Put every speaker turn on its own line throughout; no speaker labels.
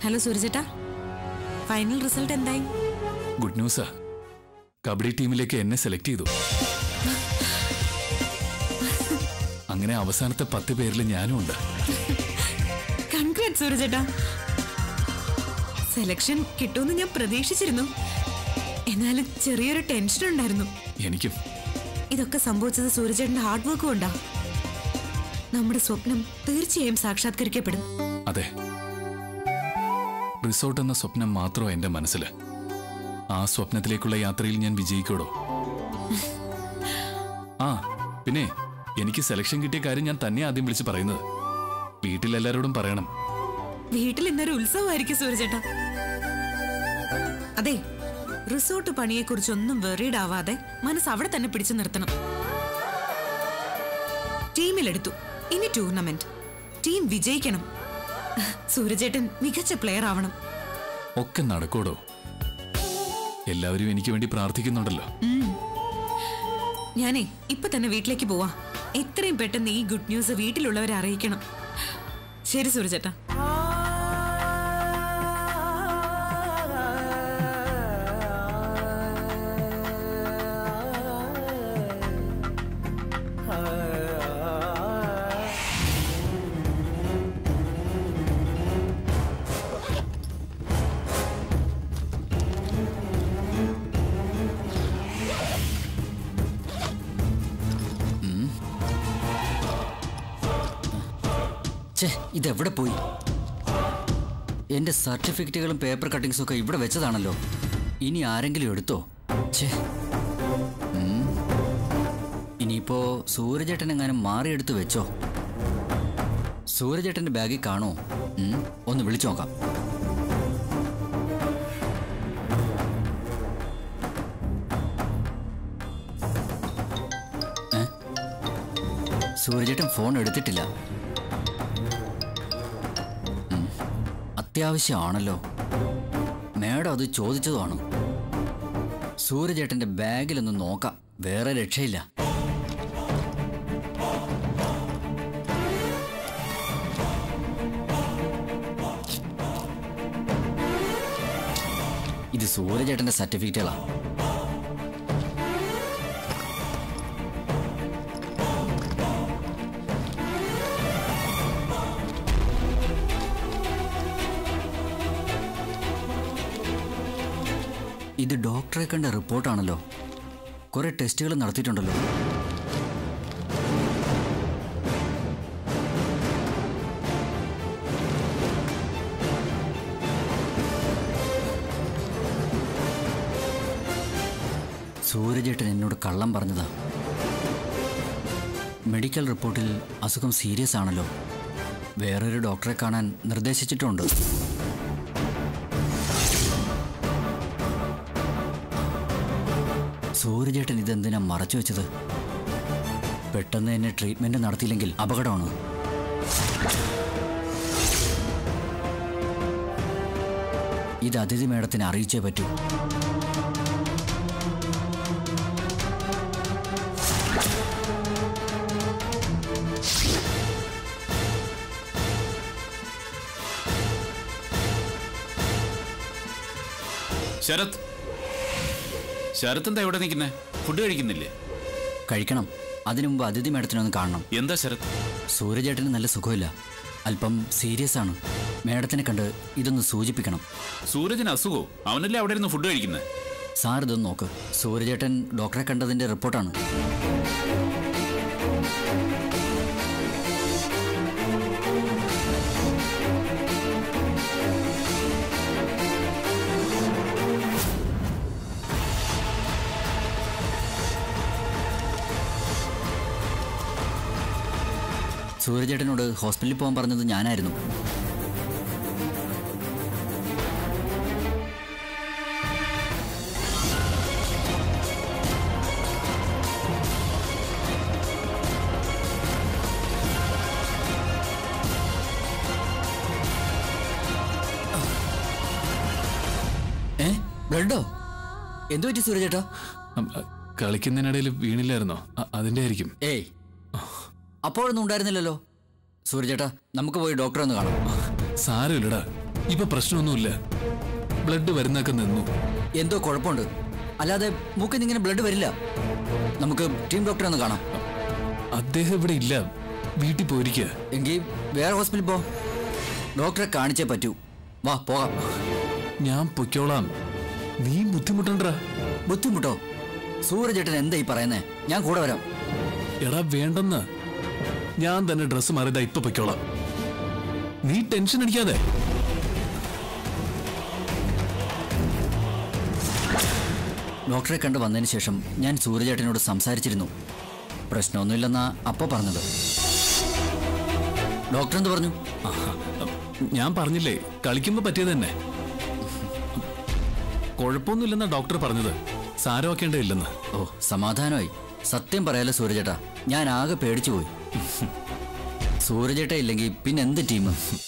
Hello സൂരജേട്ടാ, final result എന്തായി?
Good ന്യൂസാ. കബഡി ടീമിലേക്ക് എന്നെ സെലക്ട് ചെയ്തു. അങ്ങനെ അവസാനത്തെ 10 പേരിൽ ഞാനും ഉണ്ട്.
കൺഗ്രാറ്റ്സ് സൂരജേട്ടാ. സെലക്ഷൻ കിട്ടുമെന്ന് ഞാൻ പ്രതീക്ഷിച്ചിരുന്നു. എന്നാലും ചെറിയൊരു ടെൻഷൻ ഉണ്ടായിരുന്നു.
എനിക്കും.
ഇതൊക്കെ സംഭവിച്ചത് സൂരജേട്ടന്റെ ഹാർഡ് വർക്ക് കൊണ്ടാ. നമ്മുടെ സ്വപ്നം തീർച്ചയായും സാക്ഷാത്കരിക്കപ്പെടും.
അതെ, റിസോർട്ട് എന്ന സ്വപ്നം മാത്രമോ എന്റെ മനസ്സിൽ. ആ സ്വപ്നത്തിലേക്കുള്ള യാത്രയിൽ ഞാൻ വിജയിക്കോടോ. ആ പിന്നെ എനിക്ക് സെലക്ഷൻ കിട്ടിയ കാര്യം ഞാൻ തന്നെ ആദ്യം വിളിച്ച് പറയുന്നത്. വീട്ടിലെല്ലാരോടും പറയണം.
വീട്ടിൽ ഇന്നൊരു ഉത്സവമായിരിക്കും സൂരജേട്ടാ. അതെ, റിസോർട്ട് പണിയെ കുറിച്ചൊന്നും വെറീഡ് ആവാതെ മനസ്സ് അവിടെ തന്നെ പിടിച്ചു നിർത്തണം. ടീമിലെടുത്തു, ഇനി ടൂർണമെന്റ്. ടീം വിജയിക്കണം. സൂരജേട്ടൻ മികച്ച പ്ലെയർ ആവണം.
ഒക്കെ നടക്കൂടോ. എല്ലാവരും എനിക്ക് വേണ്ടി പ്രാർത്ഥിക്കുന്നുണ്ടല്ലോ.
ഞാനേ ഇപ്പൊ തന്നെ വീട്ടിലേക്ക് പോവാ. എത്രയും പെട്ടെന്ന് ഈ ഗുഡ് ന്യൂസ് വീട്ടിലുള്ളവരെ അറിയിക്കണം. ശരി സൂരജേട്ടാ.
ഇതെവിടെ പോയി? എന്റെ സർട്ടിഫിക്കറ്റുകളും പേപ്പർ കട്ടിങ്സും ഒക്കെ ഇവിടെ വെച്ചതാണല്ലോ. ഇനി ആരെങ്കിലും എടുത്തോ? ഇനിയിപ്പോ സൂരജേട്ടൻ എങ്ങാനും മാറിയെടുത്ത് വെച്ചോ? സൂരജേട്ടന്റെ ബാഗിൽ കാണോ? ഒന്ന് വിളിച്ചു നോക്കാം. സൂരജേട്ടൻ ഫോൺ എടുത്തിട്ടില്ല. അത്യാവശ്യമാണല്ലോ. മേഡം അത് ചോദിച്ചതാണ്. സൂരജേട്ടന്റെ ബാഗിലൊന്ന് നോക്കാം, വേറെ രക്ഷയില്ല. ഇത് സൂരജേട്ടന്റെ സർട്ടിഫിക്കറ്റുകളാ. ഇത് ഡോക്ടറെ കണ്ട റിപ്പോർട്ടാണല്ലോ. കുറെ ടെസ്റ്റുകൾ നടത്തിയിട്ടുണ്ടല്ലോ. സൂരജേട്ടൻ എന്നോട് കള്ളം പറഞ്ഞതാ. മെഡിക്കൽ റിപ്പോർട്ടിൽ അസുഖം സീരിയസ് ആണല്ലോ. വേറൊരു ഡോക്ടറെ കാണാൻ നിർദ്ദേശിച്ചിട്ടുണ്ട്. സൂരജേട്ടൻ ഇതെന്തിനാ മറച്ചു വെച്ചത്? പെട്ടെന്ന് എന്നെ ട്രീറ്റ്മെന്റ് നടത്തിയില്ലെങ്കിൽ അപകടമാണ്. ഇത് അതിഥി മേഡത്തിനെ അറിയിച്ചേ പറ്റൂ.
ശരത്, ശരത് എന്താ ഇവിടെ നിൽക്കുന്നേ? ഫുഡ് കഴിക്കുന്നില്ലേ?
കഴിക്കണം. അതിനു മുമ്പ് അതിഥി മേഡത്തിനൊന്ന് കാണണം.
എന്താ ശരത്?
സൂരജേട്ടന് നല്ല സുഖമില്ല, അല്പം സീരിയസ് ആണ്. മേഡത്തിനെ കണ്ട് ഇതൊന്ന് സൂചിപ്പിക്കണം.
സൂരജിന് അസുഖോ? അവനല്ലേ അവിടെ ഇരുന്ന് ഫുഡ് കഴിക്കുന്നത്?
സാർ ഇതൊന്ന് നോക്ക്. സൂരജേട്ടൻ ഡോക്ടറെ കണ്ടതിന്റെ റിപ്പോർട്ടാണ്. സൂരജേട്ടനോട് ഹോസ്പിറ്റലിൽ പോകാൻ പറഞ്ഞത് ഞാനായിരുന്നു. ബ്ലഡോ? എന്തു പറ്റി സൂരജേട്ടാ?
കളിക്കുന്നതിനിടയിൽ വീണില്ലായിരുന്നോ? അതിന്റെ ആയിരിക്കും.
ഏയ്, അപ്പോഴൊന്നും ഉണ്ടായിരുന്നില്ലല്ലോ. സൂരജേട്ടാ, നമുക്ക് പോയി ഡോക്ടറെ ഒന്ന് കാണാം.
സാരമില്ലടാ, ഇപ്പൊ പ്രശ്നമൊന്നുമില്ല. ബ്ലഡ് വരുന്നൊക്കെ നിന്നു.
എന്തോ കുഴപ്പമുണ്ട്. അല്ലാതെ മൂക്കിൽ ഇങ്ങനെ ബ്ലഡ് വരില്ല. നമുക്ക് ടീം ഡോക്ടറെ ഒന്ന് കാണാം.
അദ്ദേഹം ഇവിടെ ഇല്ല, വീട്ടിൽ പോയിരിക്കുക.
എങ്കിൽ വേറെ ഹോസ്പിറ്റലിൽ പോ. ഡോക്ടറെ കാണിച്ചേ പറ്റൂ. വാ പോകാം.
ഞാൻ പൊയ്ക്കോളാം, നീ ബുദ്ധിമുട്ടണ്ട.
ബുദ്ധിമുട്ടോ? സൂരജേട്ടൻ എന്താ ഈ പറയുന്നേ? ഞാൻ കൂടെ വരാം.
എടാ വേണ്ടെന്ന്, ഞാൻ തന്നെ ഡ്രസ്സ് മാറിയതാ, ഇപ്പൊ പൊയ്ക്കോളാം. നീ ടെൻഷൻ അടിക്കാതെ.
ഡോക്ടറെ കണ്ട് വന്നതിന് ശേഷം ഞാൻ സൂരജേട്ടനോട് സംസാരിച്ചിരുന്നു. പ്രശ്നമൊന്നുമില്ലെന്നാ അപ്പോ പറഞ്ഞത്. ഡോക്ടർ എന്ത് പറഞ്ഞു?
ഞാൻ പറഞ്ഞില്ലേ, കളിക്കുമ്പോ പറ്റിയത് തന്നെ. കുഴപ്പമൊന്നുമില്ലെന്നാ ഡോക്ടർ പറഞ്ഞത്. സാരമാക്കേണ്ടതില്ലെന്ന്.
ഓ, സമാധാനമായി. സത്യം പറയാലോ സൂരജേട്ടാ, ഞാൻ ആകെ പേടിച്ചു പോയി. സൂരജേട്ട ഇല്ലെങ്കിൽ പിന്നെ എന്ത് ടീം?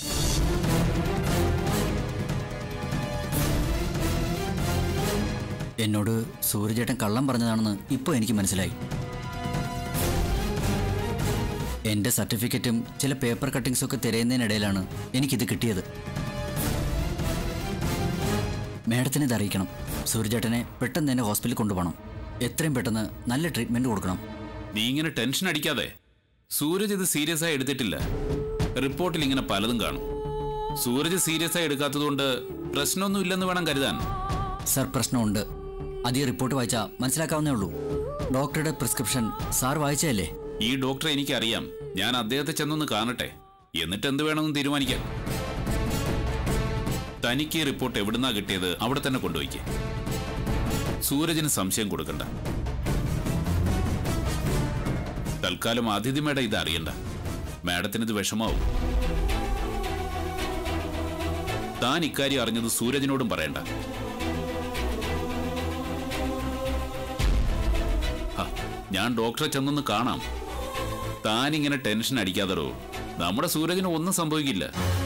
എന്നോട് സൂരജേട്ടൻ കള്ളം പറഞ്ഞതാണെന്ന് ഇപ്പോൾ എനിക്ക് മനസ്സിലായി. എൻ്റെ സർട്ടിഫിക്കറ്റും ചില പേപ്പർ കട്ടിങ്സും ഒക്കെ തിരയുന്നതിനിടയിലാണ് എനിക്കിത് കിട്ടിയത്. മേഡത്തിന് ഇത് അറിയിക്കണം. സൂരജേട്ടനെ പെട്ടെന്ന് തന്നെ ഹോസ്പിറ്റലിൽ കൊണ്ടുപോകണം. എത്രയും പെട്ടെന്ന് നല്ല ട്രീറ്റ്മെന്റ് കൊടുക്കണം.
നീ ഇങ്ങനെ ടെൻഷൻ അടിക്കാതെ. സൂരജ് ഇത് സീരിയസ് ആയി എടുത്തിട്ടില്ല. റിപ്പോർട്ടിൽ ഇങ്ങനെ പലതും കാണും. സൂരജ് സീരിയസ് ആയി എടുക്കാത്തതുകൊണ്ട് പ്രശ്നമൊന്നും ഇല്ലെന്ന് വേണം കരുതാൻ.
സർ, പ്രശ്നമുണ്ട്. അത് ഈ റിപ്പോർട്ട് വായിച്ചാൽ മനസ്സിലാക്കാവുന്നേ ഉള്ളൂ. ഡോക്ടറുടെ പ്രിസ്ക്രിപ്ഷൻ സാർ വായിച്ചല്ലേ?
ഈ ഡോക്ടറെ എനിക്കറിയാം. ഞാൻ അദ്ദേഹത്തെ ചെന്നൊന്ന് കാണട്ടെ, എന്നിട്ട് എന്ത് വേണമെന്ന് തീരുമാനിക്കാം. തനിക്ക് ഈ റിപ്പോർട്ട് എവിടുന്നാ കിട്ടിയത് അവിടെ തന്നെ കൊണ്ടുപോയിക്കേ. സൂരജിന് സംശയം കൊടുക്കണ്ട. തൽക്കാലം അതിഥി മേഡം ഇത് അറിയണ്ട. മാഡത്തിന് ഇത് വിഷമാവും. താൻ ഇക്കാര്യം അറിഞ്ഞത് സൂരജിനോടും പറയണ്ട. ഞാൻ ഡോക്ടറെ ചെന്നൊന്ന് കാണാം. താനിങ്ങനെ ടെൻഷൻ അടിക്കാതോ. നമ്മുടെ സൂരജിന് ഒന്നും സംഭവിക്കില്ല.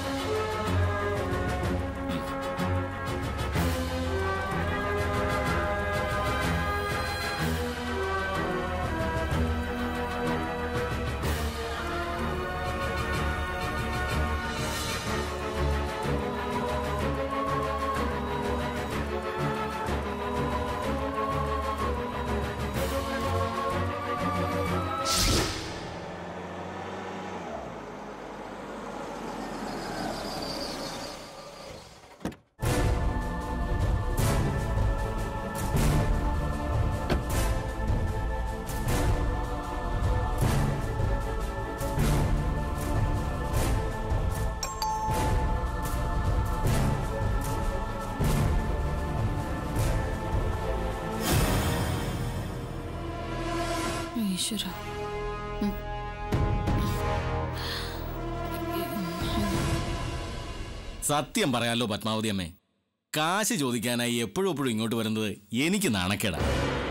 സത്യം പറയാലോ പത്മാവതി അമ്മേ, കാശ് ചോദിക്കാനായി എപ്പോഴും ഇങ്ങോട്ട് വരുന്നത് എനിക്ക് നാണക്കേടാ.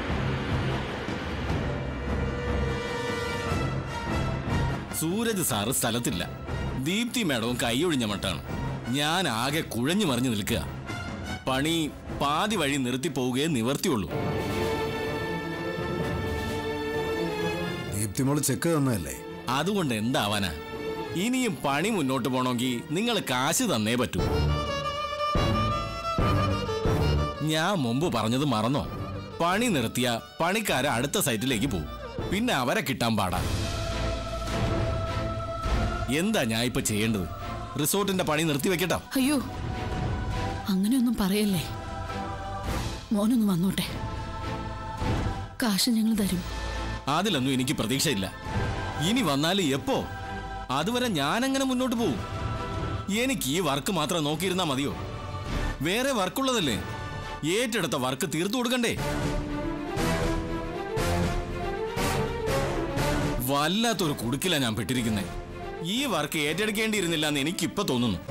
സൂരജ് സാറ് സ്ഥലത്തില്ല. ദീപ്തി മേഡവും കൈയൊഴിഞ്ഞ മട്ടാണ്. ഞാൻ ആകെ കുഴഞ്ഞു മറിഞ്ഞു നിൽക്കുക. പണി പാതി വഴി നിർത്തി പോവുകയെ നിവർത്തിയുള്ളൂ.
ദീപ്തിമോള് ചെക്ക് തന്നതല്ലേ?
അതുകൊണ്ട് എന്താവാനാ? ഇനിയും പണി മുന്നോട്ട് പോണമെങ്കിൽ നിങ്ങൾ കാശ് തന്നേ പറ്റൂ. ഞാൻ മുമ്പ് പറഞ്ഞത് മറന്നോ? പണി നിർത്തിയ പണിക്കാരെ അടുത്ത സൈറ്റിലേക്ക് പോകും. പിന്നെ അവരെ കിട്ടാൻ പാടാ. എന്താ ഞാൻ ഇപ്പൊ ചെയ്യേണ്ടത്? റിസോർട്ടിന്റെ പണി നിർത്തി വെക്കട്ടോ?
അയ്യോ, അങ്ങനെയൊന്നും പറയല്ലേ. മോനൊന്ന് വന്നോട്ടെ, കാശ് ഞങ്ങൾ തരും.
അതിലൊന്നും എനിക്ക് പ്രതീക്ഷയില്ല. ഇനി വന്നാലും എപ്പോ? അതുവരെ ഞാനെങ്ങനെ മുന്നോട്ട് പോവും? എനിക്ക് ഈ വർക്ക് മാത്രം നോക്കിയിരുന്നാ മതിയോ? വേറെ വർക്കുള്ളതല്ലേ? ഏറ്റെടുത്ത വർക്ക് തീർത്തു കൊടുക്കണ്ടേ? വല്ലാത്തൊരു കുടുക്കില ഞാൻ പെട്ടിരിക്കുന്നേ. ഈ വർക്ക് ഏറ്റെടുക്കേണ്ടിയിരുന്നില്ല എന്ന് എനിക്കിപ്പോ തോന്നുന്നു.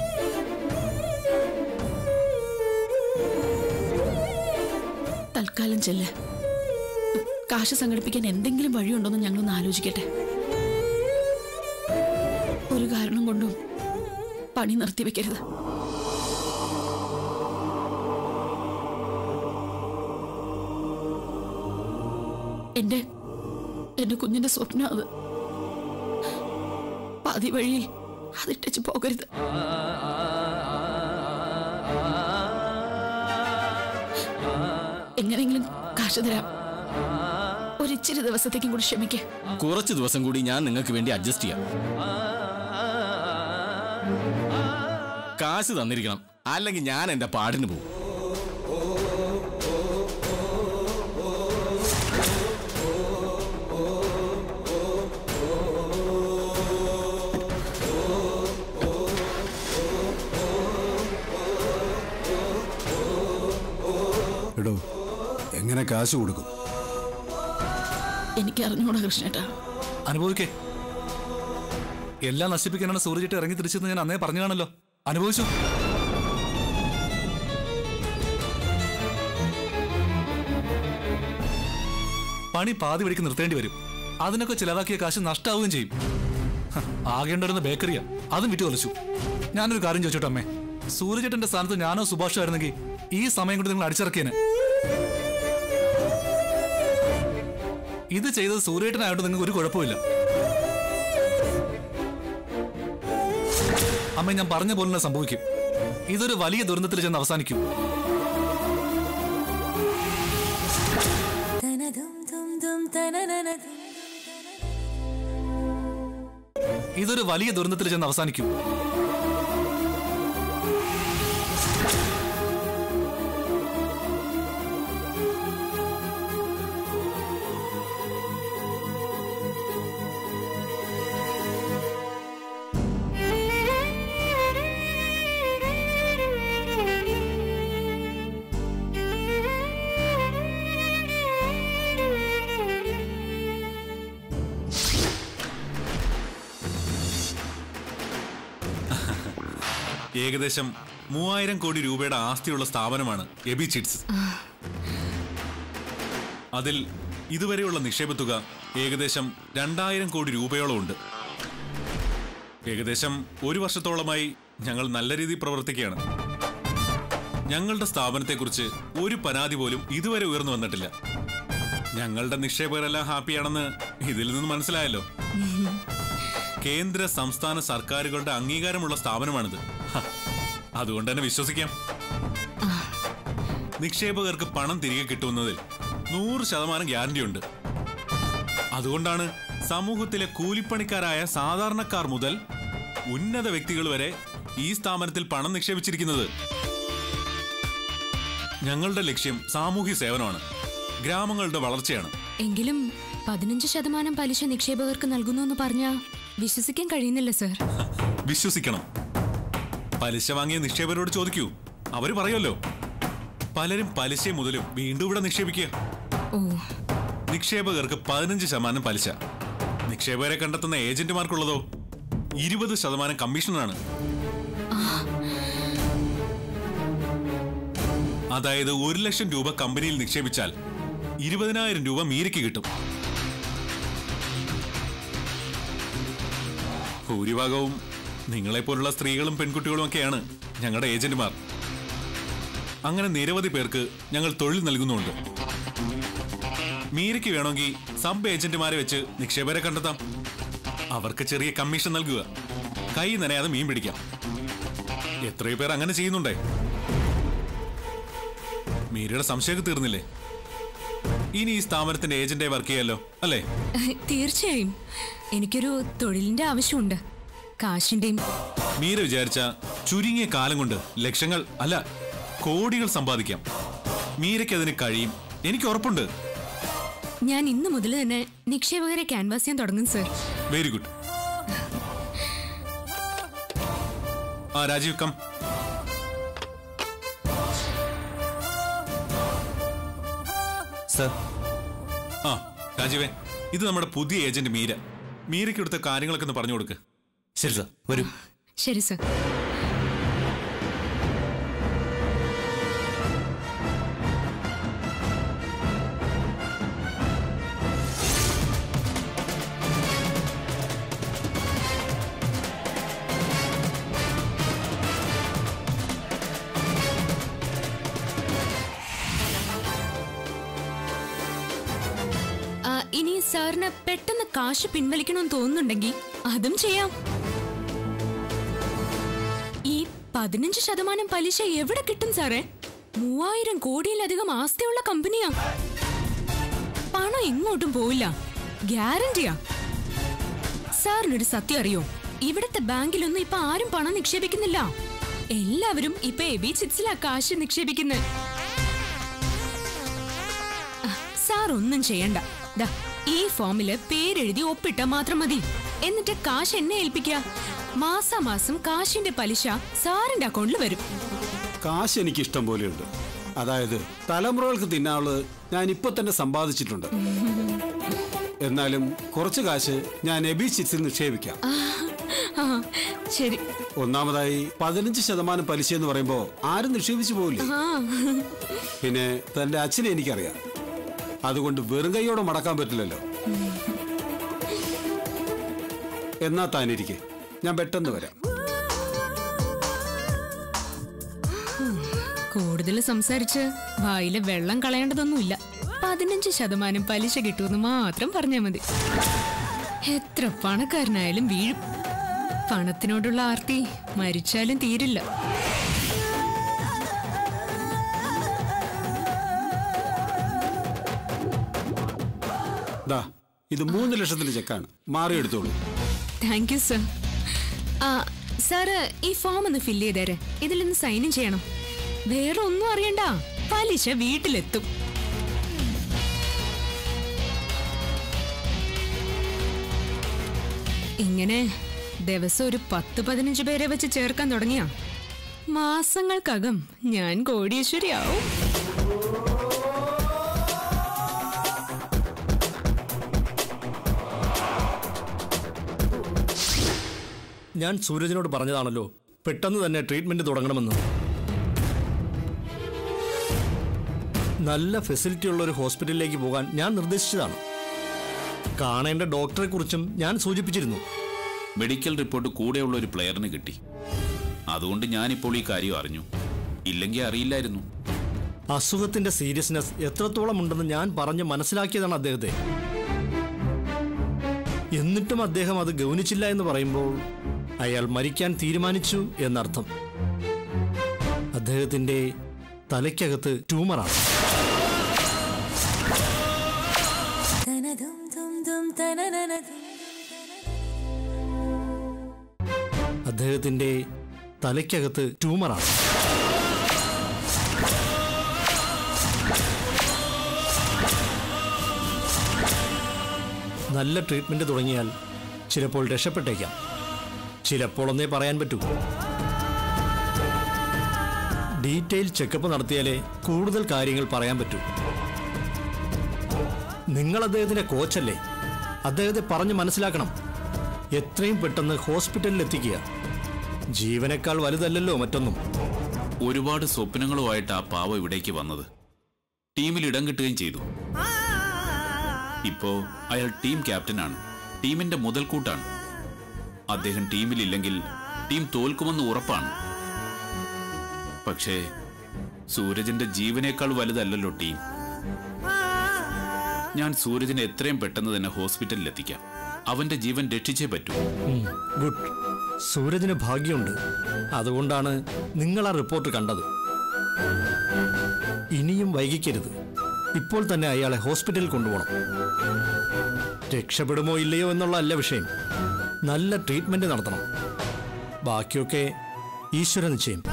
തൽക്കാലം ചെല്ല്. കാശ് സംഘടിപ്പിക്കാൻ എന്തെങ്കിലും വഴിയുണ്ടോന്ന് ഞങ്ങളൊന്ന് ആലോചിക്കട്ടെ. ഒരു കാരണം കൊണ്ടും പണി നിർത്തിവെക്കരുത്. എന്റെ കുഞ്ഞിന്റെ സ്വപ്നം അത്. പാതി വഴിയിൽ അതിട്ടച്ച് പോകരുത്. എങ്ങനെയെങ്കിലും കാശ് തരാം. ഒരിച്ചിരി ദിവസത്തേക്കും കൂടി ക്ഷമിക്കേ.
കുറച്ച് ദിവസം കൂടി ഞാൻ നിങ്ങൾക്ക് വേണ്ടി അഡ്ജസ്റ്റ് ചെയ്യാം. കാശ് തന്നിരിക്കണം, അല്ലെങ്കിൽ ഞാൻ എന്റെ പാടിന് പോകും.
എടോ, എങ്ങനെ കാശ് കൊടുക്കും?
എനിക്ക് അറിഞ്ഞൂടാ കൃഷ്ണേട്ടാ.
അനുഭവിക്കേ. എല്ലാം നശിപ്പിക്കാനാണ് സൂര്യചേട്ടൻ ഇറങ്ങി തിരിച്ചെന്ന് ഞാൻ അന്നേ പറഞ്ഞാണല്ലോ. അനുഭവിച്ചു. പണി പാതി വഴിക്ക് നിർത്തേണ്ടി വരും. അതിനൊക്കെ ചിലവാക്കിയ കാശ് നഷ്ടാവുകയും ചെയ്യും. ആകേണ്ടിരുന്ന ബേക്കറിയാ, അതും വിറ്റ് തൊലച്ചു. ഞാനൊരു കാര്യം ചോദിച്ചോട്ടെ അമ്മേ, സൂര്യചേട്ടന്റെ സ്ഥാനത്ത് ഞാനോ സുഭാഷോ ആയിരുന്നെങ്കിൽ ഈ സമയം കൊണ്ട് നിങ്ങൾ അടിച്ചിറക്കിയേനെ. ഇത് ചെയ്തത് സൂര്യേട്ടനായോണ്ട് നിങ്ങൾക്ക് ഒരു കുഴപ്പമില്ല. അമ്മ, ഞാൻ പറഞ്ഞ പോലെ തന്നെ സംഭവിക്കും. ഇതൊരു വലിയ ദുരന്തത്തിൽ ചെന്ന് അവസാനിക്കും. ഇതൊരു വലിയ ദുരന്തത്തിൽ ചെന്ന് അവസാനിക്കും.
ഏകദേശം 3000 കോടി രൂപയുടെ ആസ്തിയുള്ള സ്ഥാപനമാണ് എബി ചിറ്റ്സ്. അതിൽ ഇതുവരെയുള്ള നിക്ഷേപ തുക ഏകദേശം 2000 കോടി രൂപയോളം ഉണ്ട്. ഏകദേശം 1 വർഷത്തോളമായി ഞങ്ങൾ നല്ല രീതിയിൽ പ്രവർത്തിക്കുകയാണ്. ഞങ്ങളുടെ സ്ഥാപനത്തെക്കുറിച്ച് ഒരു പരാതി പോലും ഇതുവരെ ഉയർന്നു വന്നിട്ടില്ല. ഞങ്ങളുടെ നിക്ഷേപകരെല്ലാം ഹാപ്പിയാണെന്ന് ഇതിൽ നിന്ന് മനസ്സിലായല്ലോ. കേന്ദ്ര സംസ്ഥാന സർക്കാരുകളുടെ അംഗീകാരമുള്ള സ്ഥാപനമാണിത്. അതുകൊണ്ട് തന്നെ വിശ്വസിക്കാം. നിക്ഷേപകർക്ക് പണം തിരികെ കിട്ടുന്നതിൽ 100% ഗ്യാരണ്ടി ഉണ്ട്. അതുകൊണ്ടാണ് സമൂഹത്തിലെ കൂലിപ്പണിക്കാരായ സാധാരണക്കാർ മുതൽ ഉന്നത വ്യക്തികൾ വരെ ഈ സ്ഥാപനത്തിൽ പണം നിക്ഷേപിച്ചിരിക്കുന്നത്. ഞങ്ങളുടെ ലക്ഷ്യം സാമൂഹ്യ സേവനമാണ്, ഗ്രാമങ്ങളുടെ വളർച്ചയാണ്.
എങ്കിലും 15% പലിശ നിക്ഷേപകർക്ക് നൽകുന്നു എന്ന് പറഞ്ഞാൽ വിശ്വസിക്കാൻ കഴിയുന്നില്ല സർ.
വിശ്വസിക്കണം. പലിശ വാങ്ങിയ നിക്ഷേപകരോട് ചോദിക്കൂ, അവര് പറയുമല്ലോ. പലരും പലിശ മുതലും വീണ്ടും ഇവിടെ നിക്ഷേപിക്കുക. നിക്ഷേപകർക്ക് 15% പലിശ, നിക്ഷേപകരെ കണ്ടെത്തുന്ന ഏജന്റുമാർക്കുള്ളതോ 20% കമ്മീഷനാണ്. അതായത് 1 ലക്ഷം രൂപ കമ്പനിയിൽ നിക്ഷേപിച്ചാൽ 20,000 രൂപ മീരയ്ക്ക് കിട്ടും. ഭൂരിഭാഗവും നിങ്ങളെപ്പോലുള്ള സ്ത്രീകളും പെൺകുട്ടികളും ഒക്കെയാണ് ഞങ്ങളുടെ ഏജന്റുമാർ. അങ്ങനെ നിരവധി പേർക്ക് ഞങ്ങൾ തൊഴിൽ നൽകുന്നുണ്ട്. മീരയ്ക്ക് വേണമെങ്കിൽ സബ് ഏജന്റുമാരെ വെച്ച് നിക്ഷേപകരെ കണ്ടെത്താം. അവർക്ക് ചെറിയ കമ്മീഷൻ നൽകുക, കൈ നനയാതെ മീൻ പിടിക്കാം. എത്രയോ പേർ അങ്ങനെ ചെയ്യുന്നുണ്ടേ. മീരയുടെ സംശയമൊക്കെ തീർന്നില്ലേ? ഇനി ഈ സ്ഥാപനത്തിന്റെ ഏജന്റായി വർക്ക് ചെയ്യാലോ, അല്ലേ?
തീർച്ചയായും. എനിക്കൊരു തൊഴിലിന്റെ ആവശ്യമുണ്ട്, കാശിന്റെയും.
മീര വിചാരിച്ച ചുരുങ്ങിയ കാലം കൊണ്ട് ലക്ഷങ്ങൾ അല്ല കോടികൾ സമ്പാദിക്കാം. മീരയ്ക്ക് അതിന് കഴിയും, എനിക്ക് ഉറപ്പുണ്ട്.
ഞാൻ ഇന്നു മുതൽ തന്നെ നിക്ഷേപകരെ ക്യാൻവാസ് ചെയ്യാൻ തുടങ്ങും sir.
Very good. Rajeev come.
Sir.
രാജീവേ, ഇത് നമ്മുടെ പുതിയ ഏജന്റ് മീര. മീരയ്ക്ക് എടുത്ത കാര്യങ്ങളൊക്കെ ഒന്ന് പറഞ്ഞു കൊടുക്ക്.
ശരി സർ, വരൂ.
ശരി സർ. ഇനി സാറിന് പെട്ടെന്ന് കാശ് പിൻവലിക്കണമെന്ന് തോന്നുന്നുണ്ടെങ്കിൽ അതും ചെയ്യാം. ഈ 15% പലിശ എവിടെ കിട്ടും സാറേ? 3000 കോടിയിലധികം ആസ്തിയുള്ള കമ്പനിയാ. പണം എങ്ങോട്ടും പോയില്ല, ഗ്യാരണ്ടിയാ. സാറിനൊരു സത്യം അറിയോ? ഇവിടത്തെ ബാങ്കിലൊന്നും ഇപ്പൊ ആരും പണം നിക്ഷേപിക്കുന്നില്ല. എല്ലാവരും ഇപ്പൊ എബി ചിറ്റ്സിലാ കാശ് നിക്ഷേപിക്കുന്നത്. സാർ ഒന്നും ചെയ്യണ്ട. ദാ ഈ ഫോമില് പേരെഴുതി ഒപ്പിട്ട മാത്രം മതി. എന്നിട്ട് കാശ് എന്നെ ഏൽപ്പിക്കുക. മാസാമാസം കാശിന്റെ പലിശ സാറിന്റെ അക്കൗണ്ടിൽ വരും.
കാശ് എനിക്ക് ഇഷ്ടം പോലെയുണ്ട്. അതായത് തലമുറകൾക്ക് തിന്നാനുള്ളത് ഞാൻ ഇപ്പൊ തന്നെ സമ്പാദിച്ചിട്ടുണ്ട്. എന്നാലും കുറച്ച് കാശ് ഞാൻ എബി ചിറ്റ്സിൽ നിക്ഷേപിക്കാം.
ശരി.
ഒന്നാമതായി 15% പലിശ എന്ന് പറയുമ്പോ ആരും നിക്ഷേപിച്ചു പോവില്ലേ? പിന്നെ തന്റെ അച്ഛനെ എനിക്കറിയാം. അതുകൊണ്ട് വെറും കൈയോടെ മടക്കാൻ പറ്റില്ലല്ലോ. എന്നാ താനിരിക്കെ, ഞാൻ പെട്ടെന്ന് വരാം.
കൂടുതൽ സംസാരിച്ച് വായിലെ വെള്ളം കളയേണ്ടതൊന്നുമില്ല. 15% പലിശ കിട്ടുമെന്ന് മാത്രം പറഞ്ഞാൽ മതി. എത്ര പണക്കാരനായാലും വീഴും. പണത്തിനോടുള്ള ആർത്തി മരിച്ചാലും തീരില്ല.
ഇത് 3 ലക്ഷത്തിന്റെ ചെക്കാണ്. മാറിയെടുത്തോളൂ.
Thank you sir. സാറ് ഈ ഫോം ഒന്ന് ഫില്ല് ചെയ്തേരെ. ഇതിലൊന്ന് സൈനും ചെയ്യണം. വേറെ ഒന്നും അറിയണ്ട, പലിശ വീട്ടിലെത്തും. ഇങ്ങനെ ദിവസം ഒരു 10-15 പേരെ വെച്ച് ചേർക്കാൻ തുടങ്ങിയ മാസങ്ങൾക്കകം ഞാൻ കോടീശ്വരിയാവും.
ഞാൻ സൂരജിനോട് പറഞ്ഞതാണല്ലോ പെട്ടെന്ന് തന്നെ ട്രീറ്റ്മെന്റ് തുടങ്ങണമെന്ന്. നല്ല ഫെസിലിറ്റി ഉള്ള ഒരു ഹോസ്പിറ്റലിലേക്ക് പോകാൻ ഞാൻ നിർദ്ദേശിച്ചതാണ്. കാണേണ്ട ഡോക്ടറെ കുറിച്ചും ഞാൻ സൂചിപ്പിച്ചിരുന്നു.
മെഡിക്കൽ റിപ്പോർട്ട് കൂടെയുള്ള ഒരു പ്ലെയറിന് കിട്ടി. അതുകൊണ്ട് ഞാനിപ്പോൾ ഈ കാര്യം അറിഞ്ഞു. ഇല്ലെങ്കിൽ അറിയില്ലായിരുന്നു.
അസുഖത്തിന്റെ സീരിയസ്നെസ് എത്രത്തോളം ഉണ്ടെന്ന് ഞാൻ പറഞ്ഞ് മനസ്സിലാക്കിയതാണ് അദ്ദേഹത്തെ. എന്നിട്ടും അദ്ദേഹം അത് ഗൗനിച്ചില്ല എന്ന് പറയുമ്പോൾ അയാൾ മരിക്കാൻ തീരുമാനിച്ചു എന്നർത്ഥം. അദ്ദേഹത്തിന്റെ തലയ്ക്കകത്ത് ട്യൂമറാണ്. അദ്ദേഹത്തിന്റെ തലയ്ക്കകത്ത് ട്യൂമറാണ്. നല്ല ട്രീറ്റ്മെന്റ് തുടങ്ങിയാൽ ചിലപ്പോൾ രക്ഷപ്പെട്ടേക്കാം. ചിലപ്പോൾ ഒന്നേ പറയാൻ പറ്റൂ. ഡീറ്റെയിൽ ചെക്കപ്പ് നടത്തിയാലേ കൂടുതൽ കാര്യങ്ങൾ പറയാൻ പറ്റൂ. നിങ്ങൾ അദ്ദേഹത്തിന്റെ കോച്ചല്ലേ? അദ്ദേഹത്തെ പറഞ്ഞ് മനസ്സിലാക്കണം. എത്രയും പെട്ടെന്ന് ഹോസ്പിറ്റലിൽ എത്തിക്കുക. ജീവനേക്കാൾ വലുതല്ലല്ലോ മറ്റൊന്നും.
ഒരുപാട് സ്വപ്നങ്ങളുമായിട്ട് ആ പാവം ഇവിടേക്ക് വന്നത്. ടീമിൽ ഇടം കിട്ടുകയും ചെയ്തു. ഇപ്പോ അയാൾ ടീം ക്യാപ്റ്റനാണ്. ടീമിന്റെ മുതൽക്കൂട്ടാണ്. അദ്ദേഹം ടീമിലില്ലെങ്കിൽ ടീം തോൽക്കുമെന്ന് ഉറപ്പാണ്. പക്ഷേ സൂരജിന്റെ ജീവനേക്കാൾ വലുതല്ലല്ലോ ടീം. ഞാൻ സൂരജിനെ എത്രയും പെട്ടെന്ന് തന്നെ ഹോസ്പിറ്റലിൽ എത്തിക്കാം. അവന്റെ ജീവൻ രക്ഷിച്ചേ പറ്റൂ.
ഗുഡ്. സൂരജിന് ഭാഗ്യമുണ്ട്. അതുകൊണ്ടാണ് നിങ്ങൾ ആ റിപ്പോർട്ട് കണ്ടത്. ഇനിയും വൈകിക്കരുത്. ഇപ്പോൾ തന്നെ അയാളെ ഹോസ്പിറ്റലിൽ കൊണ്ടുപോകണം. രക്ഷപ്പെടുമോ ഇല്ലയോ എന്നുള്ള അല്ല വിഷയം. നല്ല ട്രീറ്റ്മെന്റ് നടത്തണം. ബാക്കിയൊക്കെ ഈശ്വര നിശ്ചയം.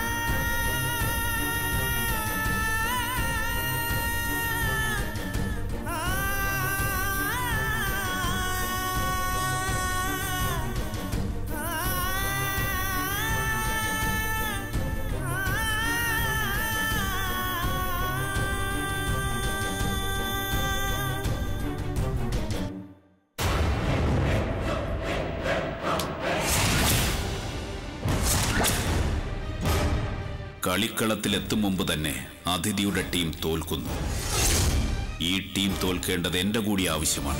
കളിക്കളത്തിലെത്തും മുമ്പ് തന്നെ അതിഥിയുടെ ടീം തോൽക്കുന്നു. ഈ ടീം തോൽക്കേണ്ടത് എന്റെ കൂടി ആവശ്യമാണ്.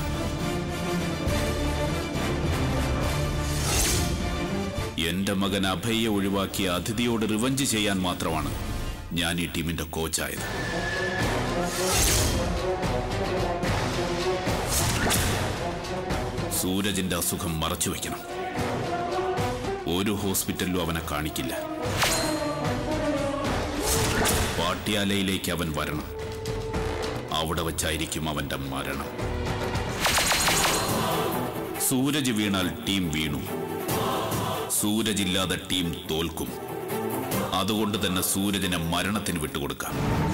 എന്റെ മകൻ അഭയെ ഒഴിവാക്കിയ അതിഥിയോട് റിവഞ്ച് ചെയ്യാൻ മാത്രമാണ് ഞാൻ ഈ ടീമിന്റെ കോച്ചായത്. സൂരജിന്റെ അസുഖം മറച്ചുവെക്കണം. ഒരു ഹോസ്പിറ്റലിലും അവനെ കാണിക്കില്ല. പാട്യാലയിലേക്ക് അവൻ വരണം. അവിടെ വച്ചായിരിക്കും അവന്റെ മരണം. സൂരജ് വീണാൽ ടീം വീണു. സൂരജ് ഇല്ലാതെ ടീം തോൽക്കും. അതുകൊണ്ട് തന്നെ സൂരജിനെ മരണത്തിന് വിട്ടുകൊടുക്കാം.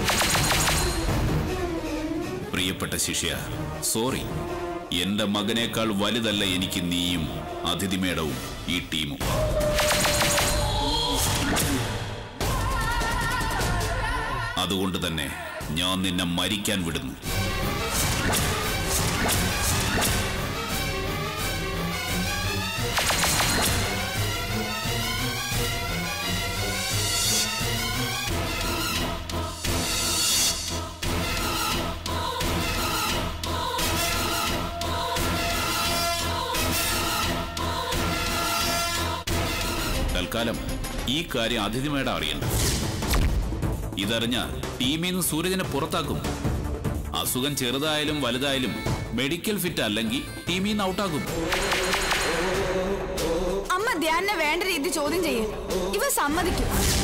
പ്രിയപ്പെട്ട ശിഷ്യ, സോറി, എന്റെ മകനേക്കാൾ വലുതല്ല എനിക്ക് നീയും അതിഥി മേഡവും ഈ ടീമും. അതുകൊണ്ട് തന്നെ ഞാൻ നിന്നെ മരിക്കാൻ വിടുന്നു. തൽക്കാലം ഈ കാര്യം അതിഥി മേഡം അറിയണ്ട. ഇതറിഞ്ഞ ടീമിൽ നിന്ന് സൂരജിനെ പുറത്താക്കും. അസുഖം ചെറുതായാലും വലുതായാലും മെഡിക്കൽ ഫിറ്റ് അല്ലെങ്കിൽ ടീമിൽ നിന്ന് ഔട്ടാക്കും.
അമ്മ ധ്യാനെ വേണ്ട രീതി ചോദ്യം ചെയ്യേ. ഇവ സമ്മതിക്കും.